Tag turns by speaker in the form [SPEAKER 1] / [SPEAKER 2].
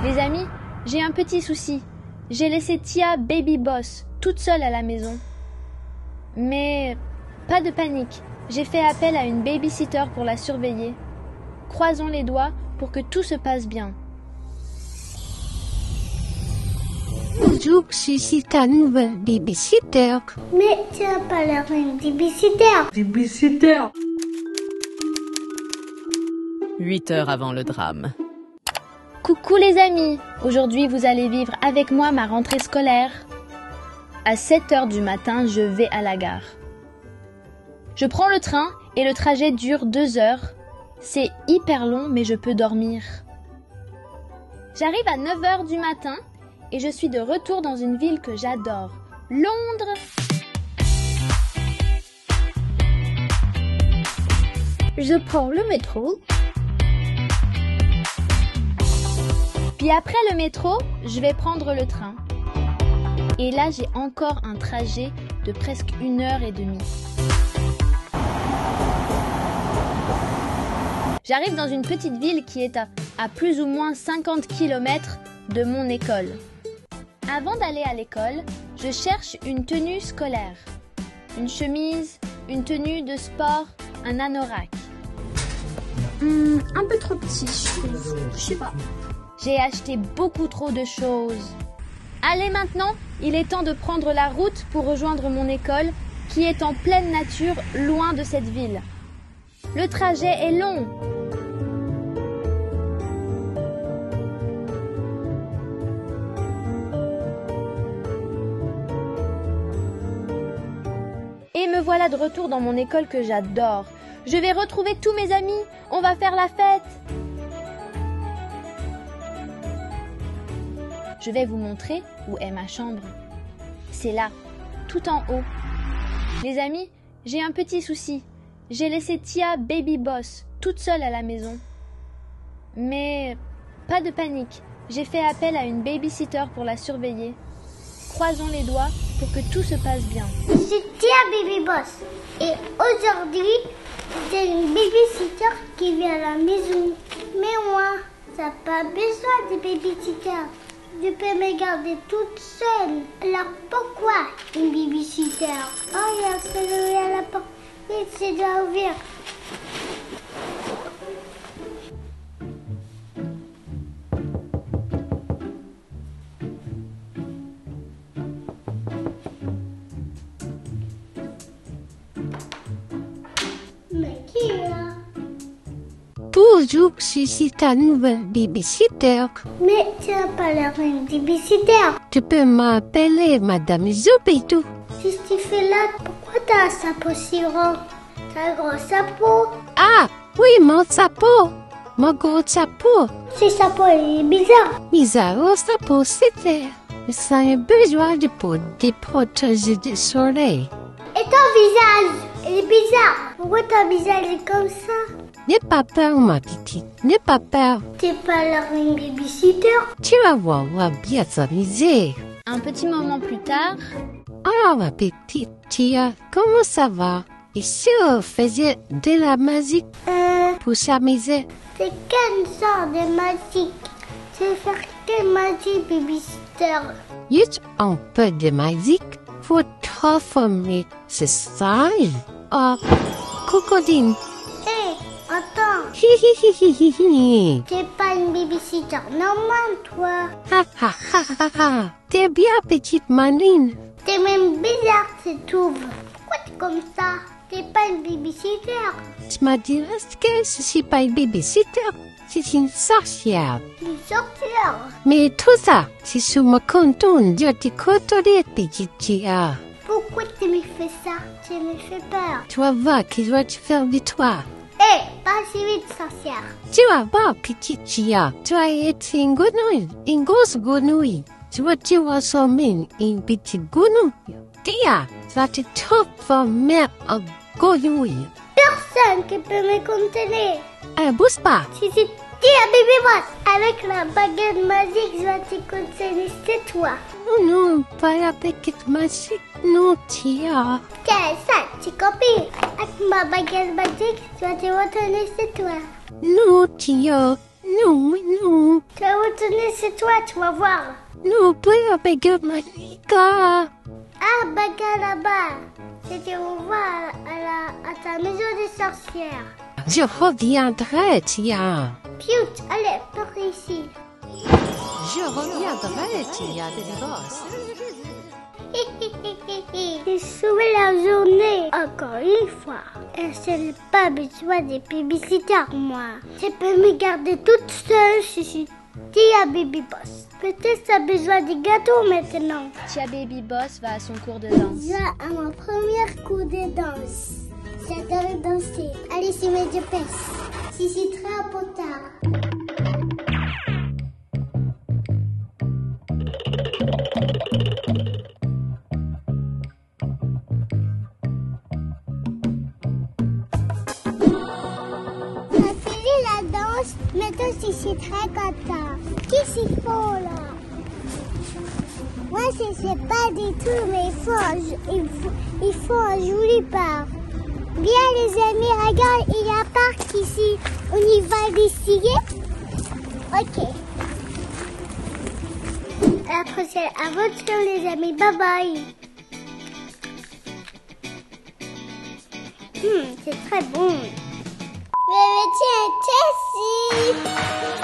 [SPEAKER 1] Les amis, j'ai un petit souci. J'ai laissé Tia Baby Boss toute seule à la maison. Mais pas de panique, j'ai fait appel à une babysitter pour la surveiller. Croisons les doigts pour que tout se passe bien.
[SPEAKER 2] Bonjour, je suis ta nouvelle babysitter.
[SPEAKER 3] Mais tu n'as pas l'air d'une babysitter.
[SPEAKER 4] 8 heures avant le drame.
[SPEAKER 1] Coucou les amis, aujourd'hui vous allez vivre avec moi ma rentrée scolaire. À 7 heures du matin, je vais à la gare. Je prends le train et le trajet dure 2 heures. C'est hyper long mais je peux dormir. J'arrive à 9 heures du matin et je suis de retour dans une ville que j'adore, Londres.
[SPEAKER 3] Je prends le métro.
[SPEAKER 1] Puis après le métro, je vais prendre le train. Et là, j'ai encore un trajet de presque 1h30. J'arrive dans une petite ville qui est à plus ou moins 50 km de mon école. Avant d'aller à l'école, je cherche une tenue scolaire. Une chemise, une tenue de sport, un anorak.
[SPEAKER 3] Un peu trop petit, je sais pas.
[SPEAKER 1] J'ai acheté beaucoup trop de choses. Allez maintenant, il est temps de prendre la route pour rejoindre mon école qui est en pleine nature, loin de cette ville. Le trajet est long. Et me voilà de retour dans mon école que j'adore. Je vais retrouver tous mes amis. On va faire la fête. Je vais vous montrer où est ma chambre. C'est là, tout en haut. Les amis, j'ai un petit souci. J'ai laissé Tia Baby Boss toute seule à la maison. Mais pas de panique, j'ai fait appel à une babysitter pour la surveiller. Croisons les doigts pour que tout se passe bien.
[SPEAKER 3] C'est Tia Baby Boss. Et aujourd'hui, j'ai une babysitter qui vient à la maison. Mais moi, t'as pas besoin de babysitter. Je peux me garder toute seule. Alors pourquoi une babysitter? Oh, il y a un sonnerie à la porte. Vite, c'est doit ouvrir. Mais qui est là?
[SPEAKER 2] Bonjour, je suis ta nouvelle babysitter.
[SPEAKER 3] Mais tu n'as pas l'air d'une babysitter.
[SPEAKER 2] Tu peux m'appeler Madame Zoubidou.
[SPEAKER 3] Qu'est-ce que tu fais là? Pourquoi t'as un sapot si grand? T'as un gros sapot?
[SPEAKER 2] Ah, oui, mon sapot. Mon gros sapot.
[SPEAKER 3] Ce sapot, il est bizarre.
[SPEAKER 2] Bizarre au sapot, c'était. Ça a besoin de peau, de protéger du soleil.
[SPEAKER 3] Et ton visage, il est bizarre. Pourquoi ton visage est comme ça?
[SPEAKER 2] N'aie pas peur, ma petite. N'aie pas peur.
[SPEAKER 3] T'es pas l'air d'une babysitter?
[SPEAKER 2] Tu vas voir, on va bien s'amuser.
[SPEAKER 1] Un petit moment plus tard,
[SPEAKER 2] Ah, ma petite Tia, comment ça va? Et si on faisait de la musique pour s'amuser?
[SPEAKER 3] C'est quelle sorte de magique? Tu veux faire quelle magie, babysitter?
[SPEAKER 2] Juste un peu de musique pour transformer ce sage en crocodile.
[SPEAKER 3] Hé, attends,
[SPEAKER 2] Hi hi hi hi hi hi.
[SPEAKER 3] t'es pas une babysitter normale, toi.
[SPEAKER 2] Ha ha ha ha ha. T'es bien, petite Marine.
[SPEAKER 3] T'es même bizarre, c'est tout. Pourquoi t'es comme ça? T'es pas une babysitter.
[SPEAKER 2] Tu m'as dit que je suis pas une babysitter. C'est une sorcière.
[SPEAKER 3] Une sorcière.
[SPEAKER 2] Mais tout ça, c'est sur mon canton. Je te contrôle, petite Tia.
[SPEAKER 3] Pourquoi tu me fais ça? Tu me fais peur.
[SPEAKER 2] Tu vas voir qu'il va te faire de toi.
[SPEAKER 3] Hé, pas si vite, sorcière.
[SPEAKER 2] Tu vas voir, petite Tia. Tu vas être une grenouille, une grosse grenouille. Tu vas te transformer une petite grenouille. Tia, tu vas te transformer en grenouille.
[SPEAKER 3] Personne qui peut me contenir.
[SPEAKER 2] Bouge pas.
[SPEAKER 3] Si c'est Tia Baby Boss, avec la baguette magique, je vais te contenir, c'est toi.
[SPEAKER 2] Oh non, pas la baguette magique. Non, Tia.
[SPEAKER 3] Quelle ça, tu copies? Avec ma baguette magique, je vais te retenir, c'est toi.
[SPEAKER 2] Non, Tia. Non, non.
[SPEAKER 3] Tu vas retourner chez toi, tu vas voir.
[SPEAKER 2] Non, pas avec Monica.
[SPEAKER 3] Ah, bagarre là-bas. C'était au revoir à ta maison des sorcières.
[SPEAKER 2] Je reviendrai, Tia.
[SPEAKER 3] Pute, allez, par ici.
[SPEAKER 2] Je reviendrai, Tia, Baby Boss.
[SPEAKER 3] J'ai sauvé la journée, encore une fois. Et je n'ai pas besoin des babysitters, moi. Je peux me garder toute seule, je suis Tia Baby Boss. Peut-être tu as besoin des gâteaux maintenant.
[SPEAKER 1] Tia Baby Boss va à son cours de danse.
[SPEAKER 3] Je vais à mon premier cours de danse. J'adore danser. Allez, c'est mes dépêches. Si c'est très peu tard. Maintenant, je suis très content. Qu'est-ce qu'ils font là? Moi, je ne sais pas du tout, mais ils font un joli parc. Bien les amis, regarde, il y a un parc ici. On y va l'essayer? Ok. À la prochaine aventure les amis, bye bye. C'est très bon. Mais tiens, Tessie!